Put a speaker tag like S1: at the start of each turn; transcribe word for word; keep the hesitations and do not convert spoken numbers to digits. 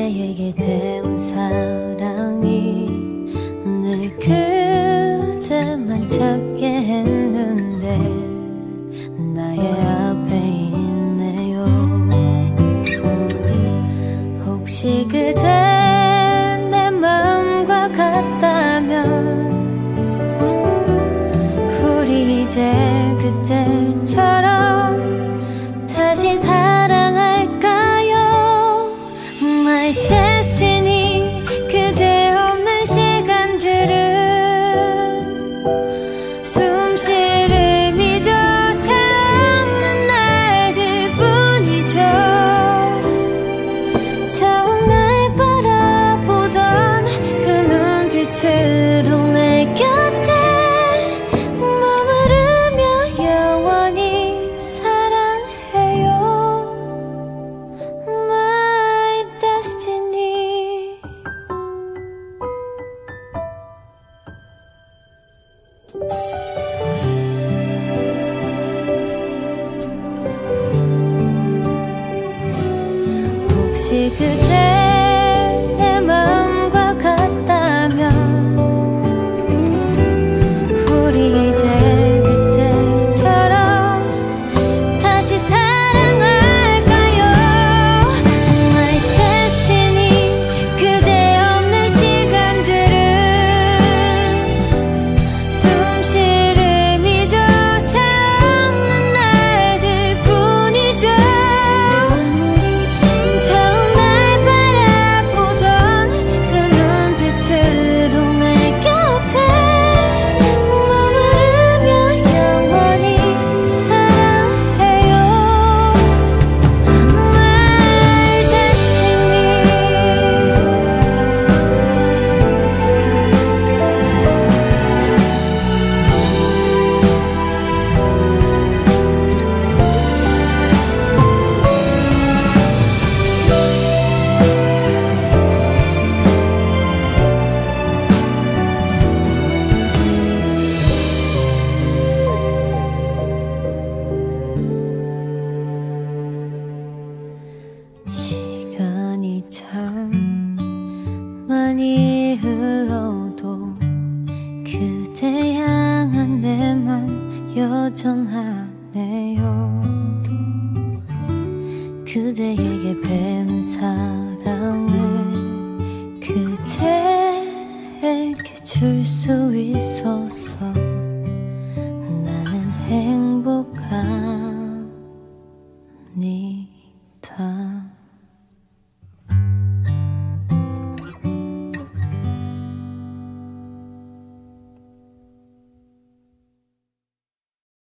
S1: 그대에게 배운 사랑이 늘 그대만 찾게 했는데 나의 앞에 있네요. 혹시 그대 내 마음과 같다면 우리 이제 그때처럼 다시 사랑할까요? My destiny, 그대 없는 시간들은 숨쉴 의미조차 없는 날들뿐이죠. 처음 날 바라보던 그 눈빛으로 내 곁에 머무르며 영원히 사랑해요. My destiny. 혹시 그대 내 마음과 같다면 우리 이제 그때처럼 다시 사랑할까요? My destiny, 그대 없는 시간들은 숨쉴 의미조차 없는 날들뿐이죠. 처음 날 바라보던 그 눈빛으로 내 곁에 머무르며 영원히 사랑해요. My destiny. 시간이 참 많이 흘러도 그대 향한 내 맘 여전하네요. 그대에게 배운 사랑을 그대에게 줄 수 있어서 나는 행